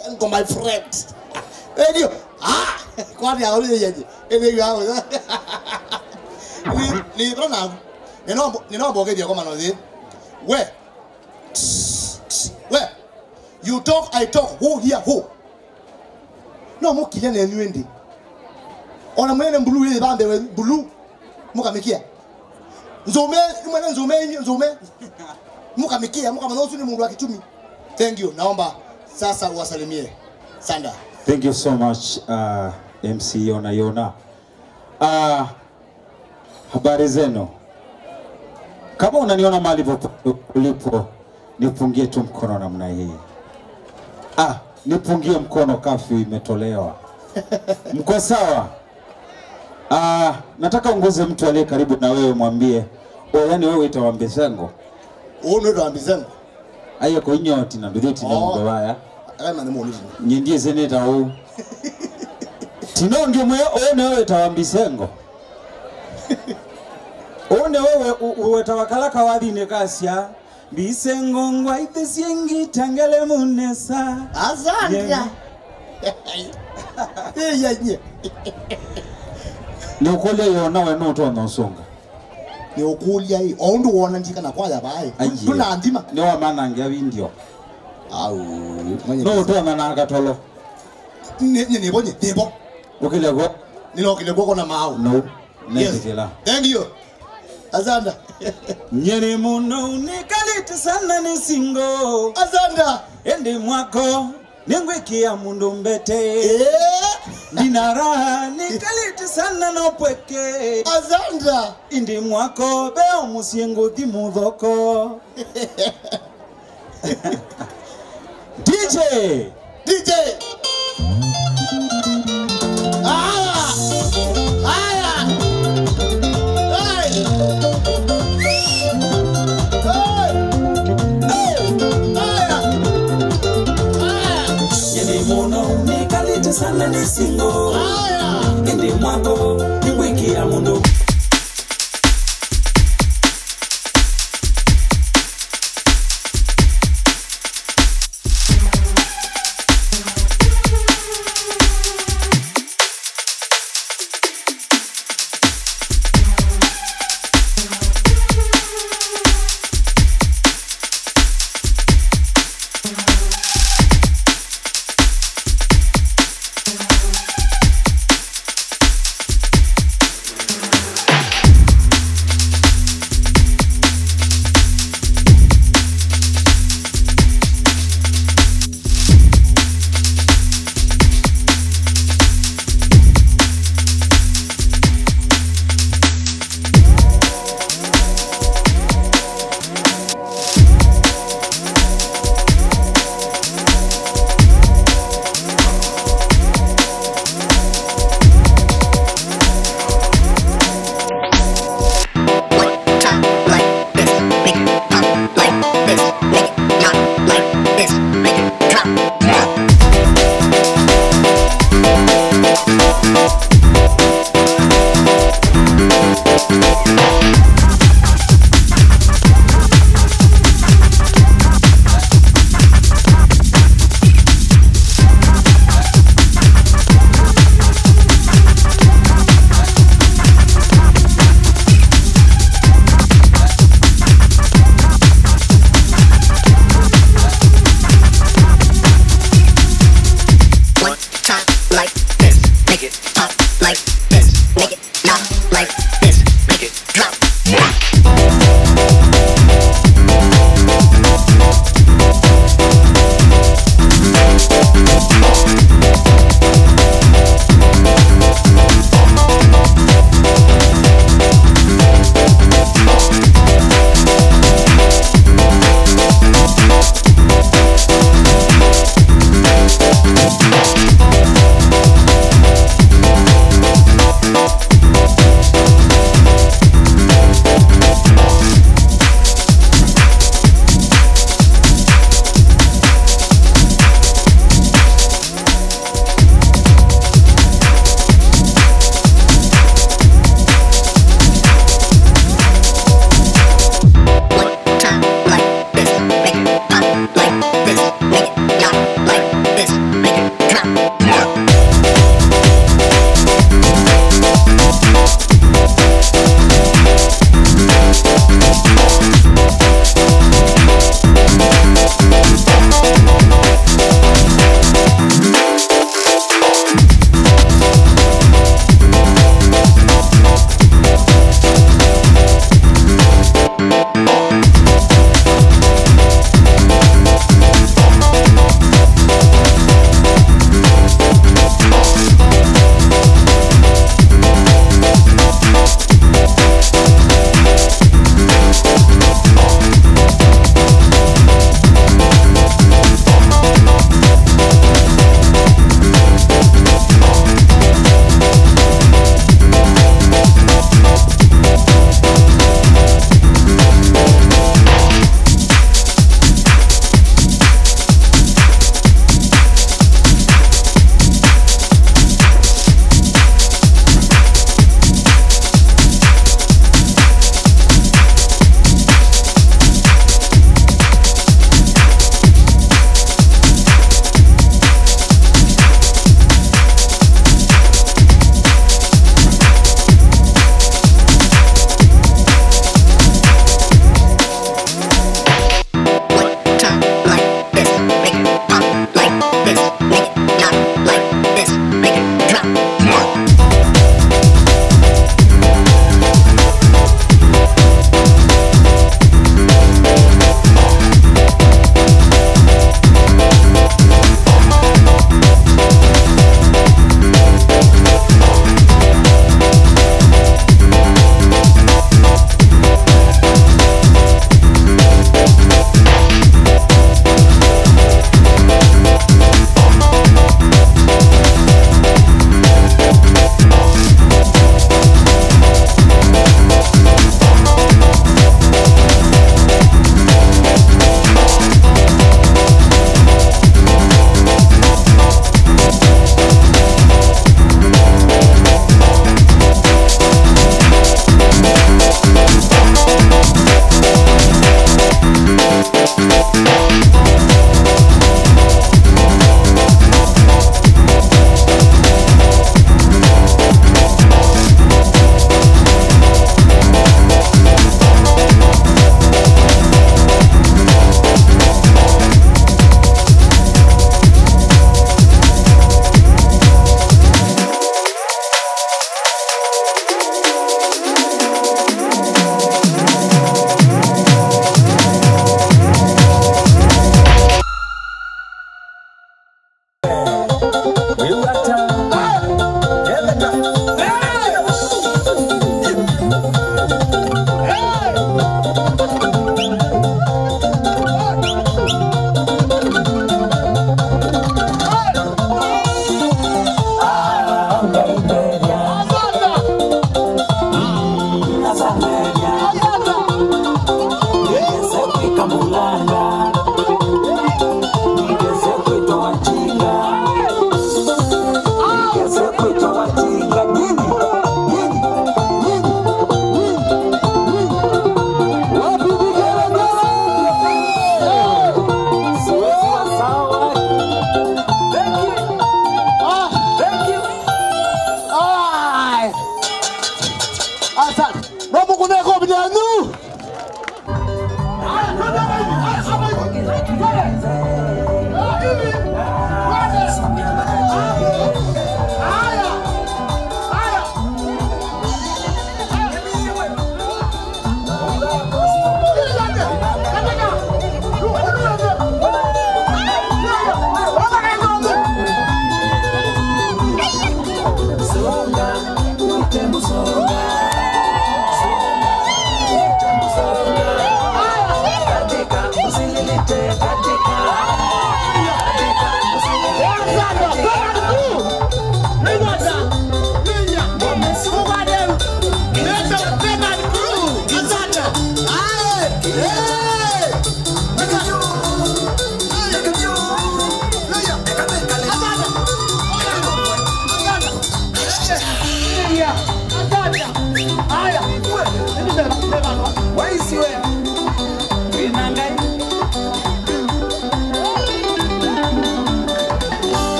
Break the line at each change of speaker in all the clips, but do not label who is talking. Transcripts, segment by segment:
Sengo my friend. Ndio. Kwani haulize yeje. Ndio hao. Ni brona. Ninaomba ongea kwa maana hivi. We. You talk, I talk. Who here who? No mo kile na nywendi. Ona mwene mbulu ile bambe mbulu. Mukamikia. Nzume. Mukamikia, mukamanusu ni mungu wa kichumi. Thank you. Naomba sasa uwasalimie. Sanda.
Thank you so much MC Yona. Habari zenu. Kama unaniona mahali ulipo, nipungie tu mkono namna hii. Nipungie mkono, kafyu imetolewa. Mko sawa? Nataka ungoze mtu aliye karibu na wewe, mwambie, yani wewe itawaambia sengo.
Ndo itawaambia
Ayo ko inyoti na ndoti na ngobaya.
Kama ni muonizi.
Nyindie seneta u. Tinonge mwe wewe itawaambia sengo. One wewe uwetawakalaka wadine kasya. Bisengo ngwaite siengi tangale munesa.
Azanda. Yenye.
Ni ukole Yona we no to nsonga.
Ni ukulia hii. Ondo wona ndika na kwaya bae. Tuna ndima.
Ni wa manange windio. No to na nakatolo.
Ni bonye, debo.
Ukile go.
Nilo kile go na mau.
No. Nezela.
Thank you. Azanda.
Nyeri muno nikalite sana ni singo.
Azanda.
Ende mwako ningwikia mundu mbete. Ninara nikalite sana no pweke.
Azanda.
Indi mwako beo musiengo di mudhoko. DJ. Sana ni singo. Ende mwako ningwikia mundu.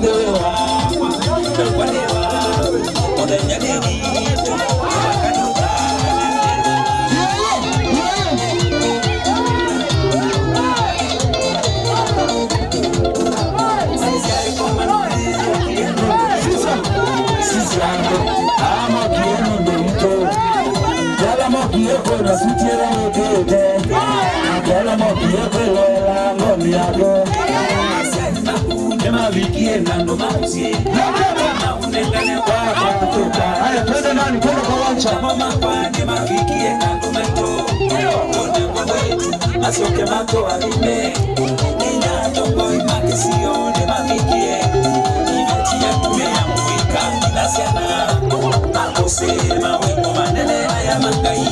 Asoke mato alime ina tongo imakisione mafikie imetia tumea mwika inasiana akosema weko manene haya mangai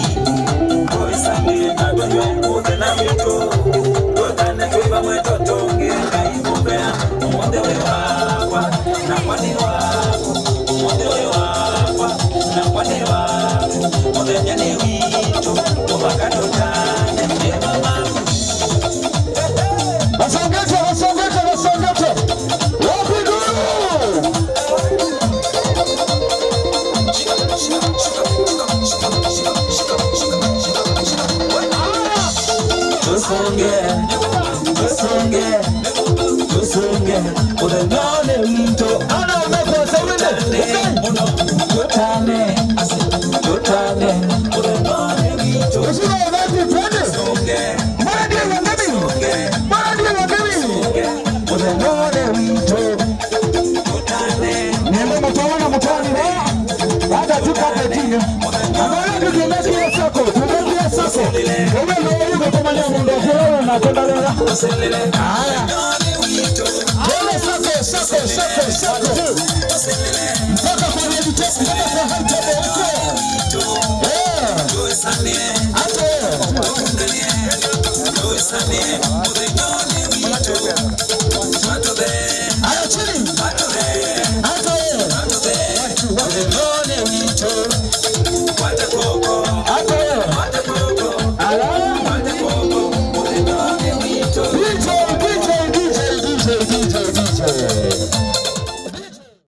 koisane madonyo mkude na mito kotane tuiba mweto tonge kaibubea umonde wewa na kwani wako umonde wewa na kwani wako umonde nyane wito ubakadotane Sane